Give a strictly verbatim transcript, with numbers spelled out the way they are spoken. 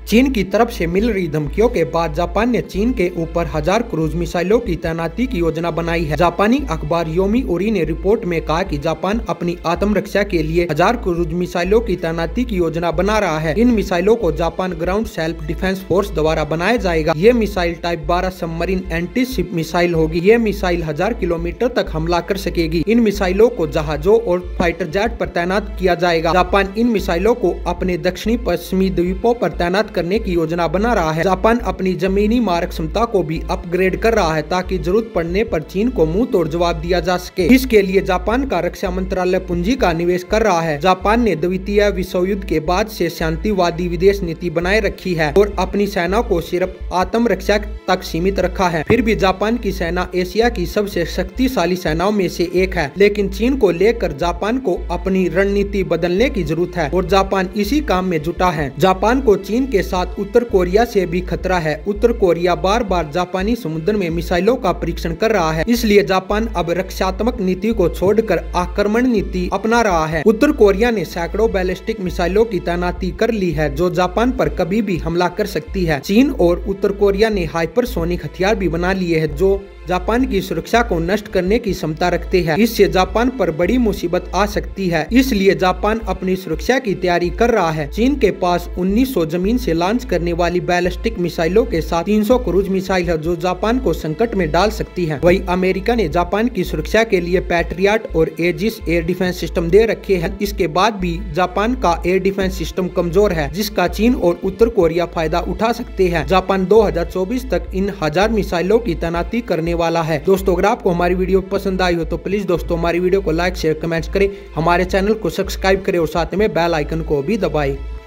चीन की तरफ से मिल रही धमकियों के बाद जापान ने चीन के ऊपर हजार क्रूज मिसाइलों की तैनाती की योजना बनाई है। जापानी अखबार योमीउरी ने रिपोर्ट में कहा कि जापान अपनी आत्मरक्षा के लिए हजार क्रूज मिसाइलों की तैनाती की योजना बना रहा है। इन मिसाइलों को Japan ground self defence force द्वारा बनाया जाएगा। ये मिसाइल टाइप बारह सबमरीन एंटी शिप मिसाइल होगी। ये मिसाइल हजार किलोमीटर तक हमला कर सकेगी। इन मिसाइलों को जहाजों और फाइटर जेट पर तैनात किया जाएगा। जापान इन मिसाइलों को अपने दक्षिणी पश्चिमी द्वीपों पर तैनात करने की योजना बना रहा है। जापान अपनी जमीनी मारक क्षमता को भी अपग्रेड कर रहा है ताकि जरूरत पड़ने पर चीन को मुंह तोड़ जवाब दिया जा सके। इसके लिए जापान का रक्षा मंत्रालय पूंजी का निवेश कर रहा है। जापान ने द्वितीय विश्व युद्ध के बाद से शांतिवादी विदेश नीति बनाए रखी है और अपनी सेना को सिर्फ आत्मरक्षा तक सीमित रखा है। फिर भी जापान की सेना एशिया की सबसे शक्तिशाली सेनाओं में से एक है, लेकिन चीन को लेकर जापान को अपनी रणनीति बदलने की जरूरत है और जापान इसी काम में जुटा है। जापान को चीन के साथ उत्तर कोरिया से भी खतरा है। उत्तर कोरिया बार बार जापानी समुद्र में मिसाइलों का परीक्षण कर रहा है, इसलिए जापान अब रक्षात्मक नीति को छोड़कर आक्रमण नीति अपना रहा है। उत्तर कोरिया ने सैकड़ों बैलिस्टिक मिसाइलों की तैनाती कर ली है जो जापान पर कभी भी हमला कर सकती है। चीन और उत्तर कोरिया ने हाइपरसोनिक हथियार भी बना लिए हैं जो जापान की सुरक्षा को नष्ट करने की क्षमता रखते हैं। इससे जापान पर बड़ी मुसीबत आ सकती है, इसलिए जापान अपनी सुरक्षा की तैयारी कर रहा है। चीन के पास उन्नीस सौ जमीन से लॉन्च करने वाली बैलिस्टिक मिसाइलों के साथ तीन सौ क्रूज मिसाइल है जो जापान को संकट में डाल सकती है। वहीं अमेरिका ने जापान की सुरक्षा के लिए पैट्रियट और एजिस एयर डिफेंस सिस्टम दे रखे हैं। इसके बाद भी जापान का एयर डिफेंस सिस्टम कमजोर है, जिसका चीन और उत्तर कोरिया फायदा उठा सकते हैं। जापान दो हजार चौबीस तक इन हजार मिसाइलों की तैनाती करने वाला है। दोस्तों, अगर आपको हमारी वीडियो पसंद आई हो तो प्लीज दोस्तों हमारी वीडियो को लाइक शेयर कमेंट करें, हमारे चैनल को सब्सक्राइब करें और साथ में बेल आइकन को भी दबाएं।